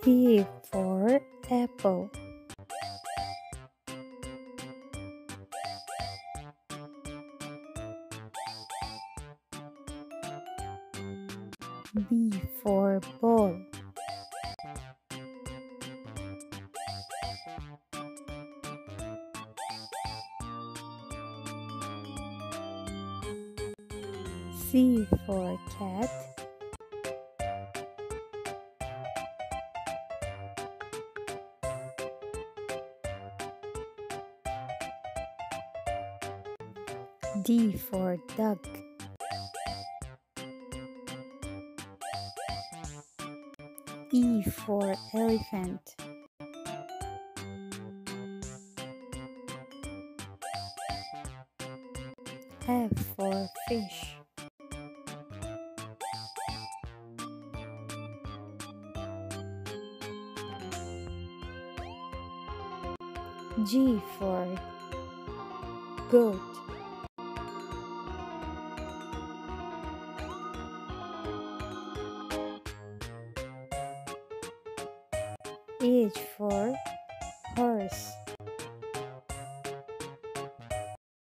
P for apple. B for ball. C for cat. D for duck. E for elephant. F for fish. G for goat. H for horse.